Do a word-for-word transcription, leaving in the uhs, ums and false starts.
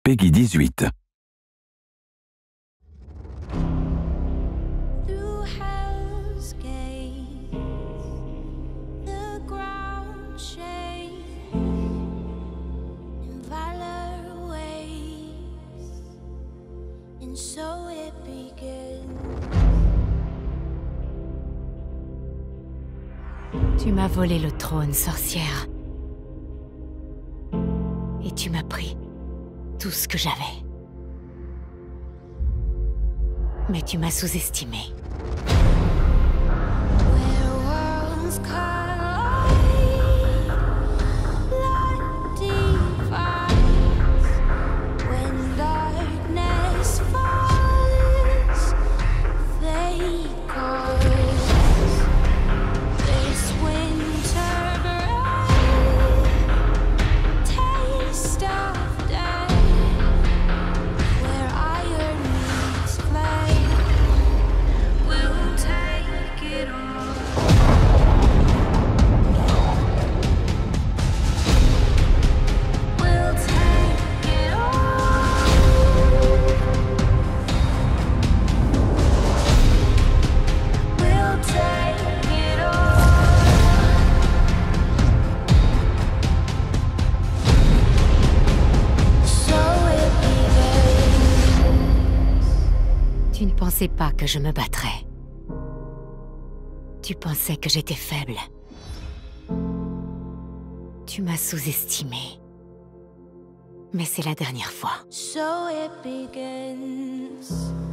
Peggy dix-huit. Tu m'as volé le trône, sorcière. Et tu m'as pris tout ce que j'avais. Mais tu m'as sous-estimé. Tu ne pensais pas que je me battrais. Tu pensais que j'étais faible. Tu m'as sous-estimé. Mais c'est la dernière fois. So it begins.